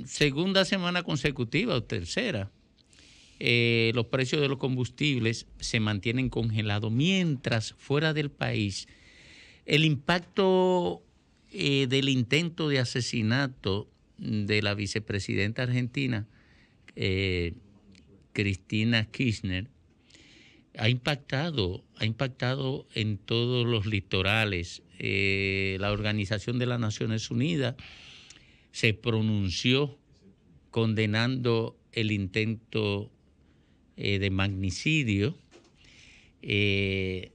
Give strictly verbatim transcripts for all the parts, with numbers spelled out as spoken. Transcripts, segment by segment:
segunda semana consecutiva o tercera, eh, los precios de los combustibles se mantienen congelados, mientras fuera del país el impacto eh, del intento de asesinato de la vicepresidenta argentina, eh, Cristina Kirchner, ha impactado, ha impactado en todos los litorales. Eh, la Organización de las Naciones Unidas se pronunció condenando el intento eh, de magnicidio. Eh,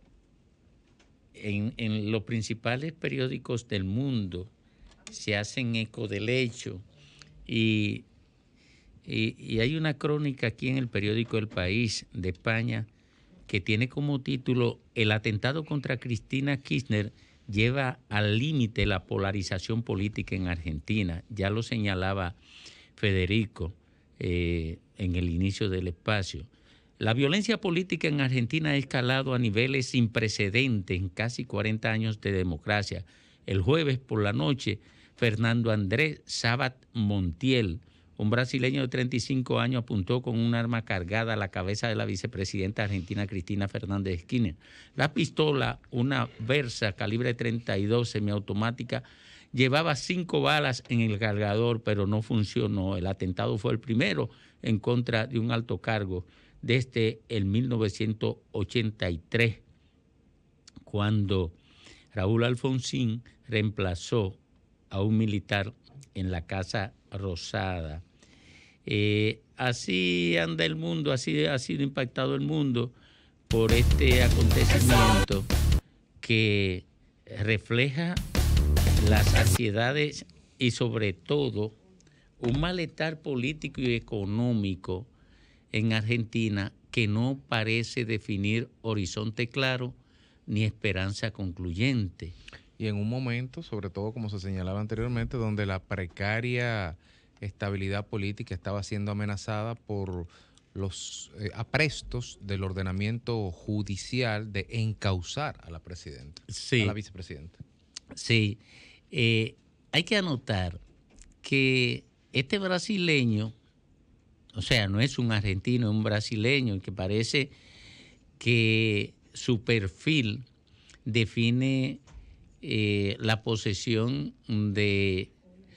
en, en los principales periódicos del mundo se hacen eco del hecho y, y, y hay una crónica aquí en el periódico El País de España que tiene como título: el atentado contra Cristina Kirchner lleva al límite la polarización política en Argentina. Ya lo señalaba Federico eh, en el inicio del espacio. La violencia política en Argentina ha escalado a niveles sin precedentes en casi cuarenta años de democracia. El jueves por la noche, Fernando Andrés Sabat Montiel, un brasileño de treinta y cinco años, apuntó con un arma cargada a la cabeza de la vicepresidenta argentina Cristina Fernández de Kirchner. La pistola, una Versa calibre treinta y dos semiautomática, llevaba cinco balas en el cargador, pero no funcionó. El atentado fue el primero en contra de un alto cargo desde el mil novecientos ochenta y tres, cuando Raúl Alfonsín reemplazó a un militar en la Casa Rosada. Eh, así anda el mundo, así ha sido impactado el mundo por este acontecimiento que refleja las ansiedades y sobre todo un malestar político y económico en Argentina que no parece definir horizonte claro ni esperanza concluyente. Y en un momento, sobre todo como se señalaba anteriormente, donde la precaria estabilidad política estaba siendo amenazada por los eh, aprestos del ordenamiento judicial de encausar a la presidenta, sí, a la vicepresidenta. Sí, eh, hay que anotar que este brasileño, o sea, no es un argentino, es un brasileño que parece que su perfil define eh, la posesión de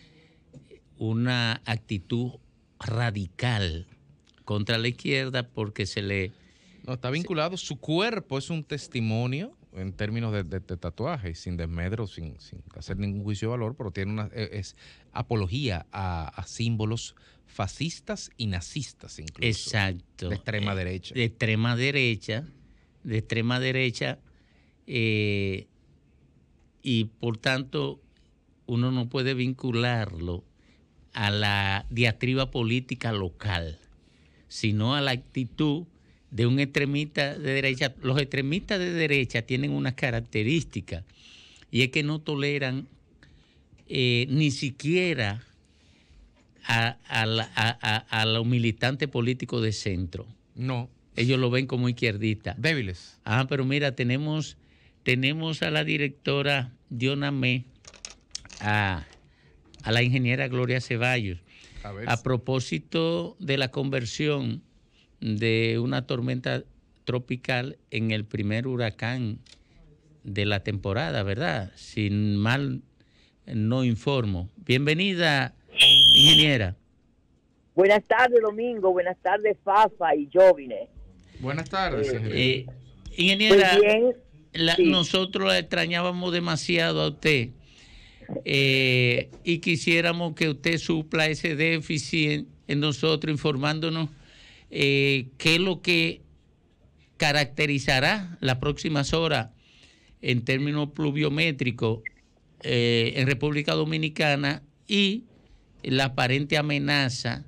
una actitud radical contra la izquierda porque se le... No, está vinculado, su cuerpo es un testimonio en términos de, de, de tatuaje, sin desmedro, sin, sin hacer ningún juicio de valor, pero tiene una es apología a, a símbolos fascistas y nazistas incluso. Exacto. De extrema derecha. De extrema derecha, de extrema derecha, eh, y por tanto uno no puede vincularlo a la diatriba política local, sino a la actitud de un extremista de derecha. Los extremistas de derecha tienen unas características, y es que no toleran eh, ni siquiera a, a, la, a, a, a los militantes políticos de centro. No. Ellos lo ven como izquierdistas. Débiles. Ah, pero mira, tenemos, tenemos a la directora Diona Mé, a, a la ingeniera Gloria Ceballos, a, a propósito de la conversión de una tormenta tropical en el primer huracán de la temporada, ¿verdad? Sin mal no informo. Bienvenida, ingeniera. Buenas tardes, Domingo. Buenas tardes, Fafa y Jovine. Buenas tardes, eh, eh, ingeniera. Muy bien. La, sí. Nosotros la extrañábamos demasiado a usted eh, y quisiéramos que usted supla ese déficit en nosotros, informándonos eh, qué es lo que caracterizará las próximas horas en términos pluviométricos eh, en República Dominicana y la aparente amenaza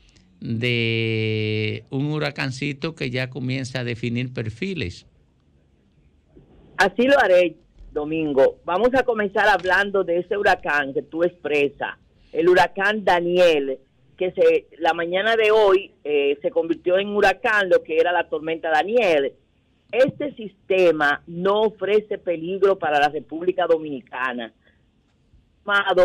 de un huracancito que ya comienza a definir perfiles. Así lo haré, Domingo. Vamos a comenzar hablando de ese huracán que tú expresas, el huracán Daniel, que se la mañana de hoy eh, se convirtió en huracán, lo que era la tormenta Daniel. Este sistema no ofrece peligro para la República Dominicana. Llamado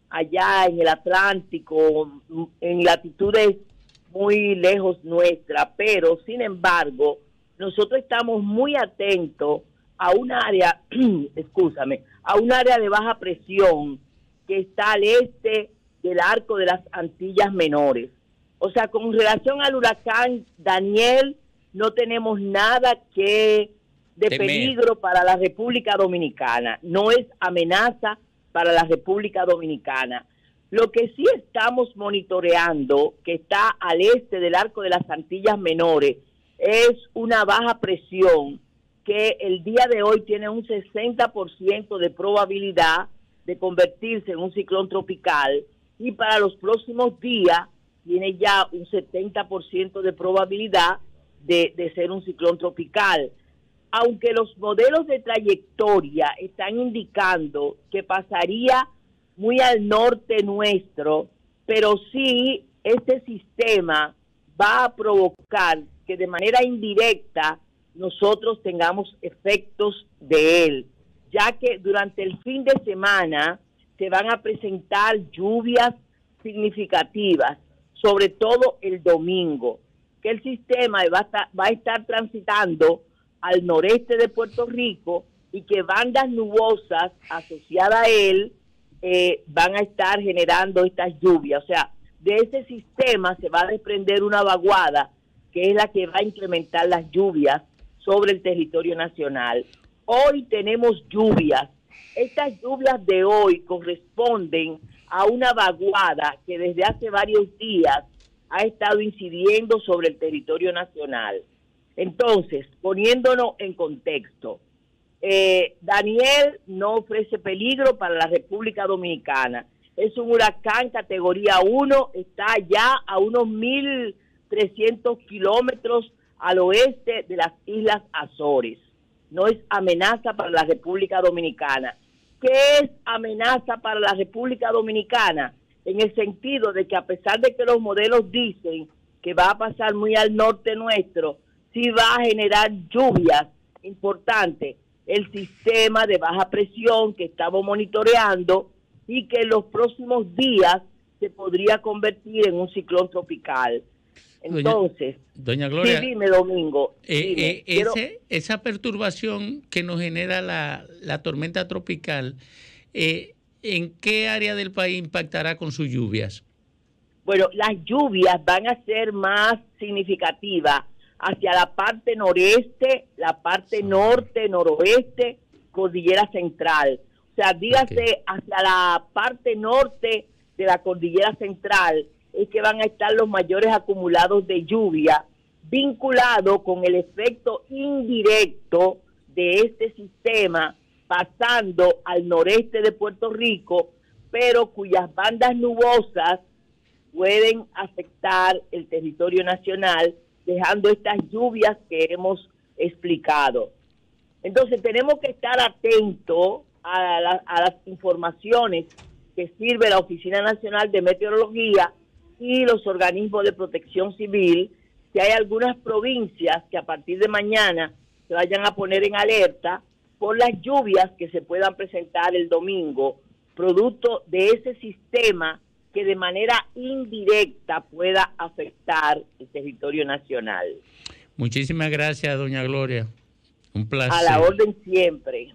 allá en el Atlántico, en latitudes muy lejos nuestra, pero sin embargo, nosotros estamos muy atentos a un área, excúsame, a un área de baja presión que está al este del arco de las Antillas Menores. O sea, con relación al huracán Daniel, no tenemos nada que de Temer. peligro para la República Dominicana. No es amenaza para la República Dominicana. Lo que sí estamos monitoreando, que está al este del arco de las Antillas Menores, es una baja presión que el día de hoy tiene un sesenta por ciento de probabilidad de convertirse en un ciclón tropical, y para los próximos días tiene ya un setenta por ciento de probabilidad de, de ser un ciclón tropical. Aunque los modelos de trayectoria están indicando que pasaría muy al norte nuestro, pero sí este sistema va a provocar que de manera indirecta nosotros tengamos efectos de él, ya que durante el fin de semana se van a presentar lluvias significativas, sobre todo el domingo, que el sistema va a estar, va a estar transitando al noreste de Puerto Rico y que bandas nubosas asociadas a él eh, van a estar generando estas lluvias. O sea, de ese sistema se va a desprender una vaguada que es la que va a incrementar las lluvias sobre el territorio nacional. Hoy tenemos lluvias. Estas lluvias de hoy corresponden a una vaguada que desde hace varios días ha estado incidiendo sobre el territorio nacional. Entonces, poniéndonos en contexto, eh, Daniel no ofrece peligro para la República Dominicana. Es un huracán categoría uno, está ya a unos mil trescientos kilómetros al oeste de las Islas Azores. No es amenaza para la República Dominicana. ¿Qué es amenaza para la República Dominicana? En el sentido de que a pesar de que los modelos dicen que va a pasar muy al norte nuestro, sí va a generar lluvias importantes. El sistema de baja presión que estamos monitoreando y que en los próximos días se podría convertir en un ciclón tropical. Entonces, doña, doña Gloria, sí, dime, Domingo. Eh, dime, eh, quiero... ese, esa perturbación que nos genera la, la tormenta tropical, eh, ¿en qué área del país impactará con sus lluvias? Bueno, las lluvias van a ser más significativas hacia la parte noreste, la parte norte, noroeste, cordillera central. O sea, dígase okay. hacia la parte norte de la cordillera central es que van a estar los mayores acumulados de lluvia, vinculado con el efecto indirecto de este sistema pasando al noreste de Puerto Rico, pero cuyas bandas nubosas pueden afectar el territorio nacional, dejando estas lluvias que hemos explicado. Entonces tenemos que estar atentos a, la, a las informaciones que sirve la Oficina Nacional de Meteorología y los organismos de protección civil, si hay algunas provincias que a partir de mañana se vayan a poner en alerta por las lluvias que se puedan presentar el domingo, producto de ese sistema que de manera indirecta pueda afectar el territorio nacional. Muchísimas gracias, doña Gloria. Un placer. A la orden siempre.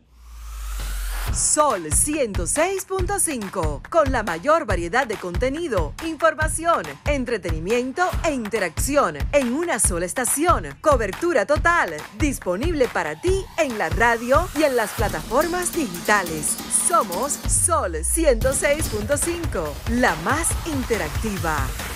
Sol ciento seis punto cinco, con la mayor variedad de contenido, información, entretenimiento e interacción en una sola estación. Cobertura total, disponible para ti en la radio y en las plataformas digitales. Somos Sol ciento seis punto cinco, la más interactiva.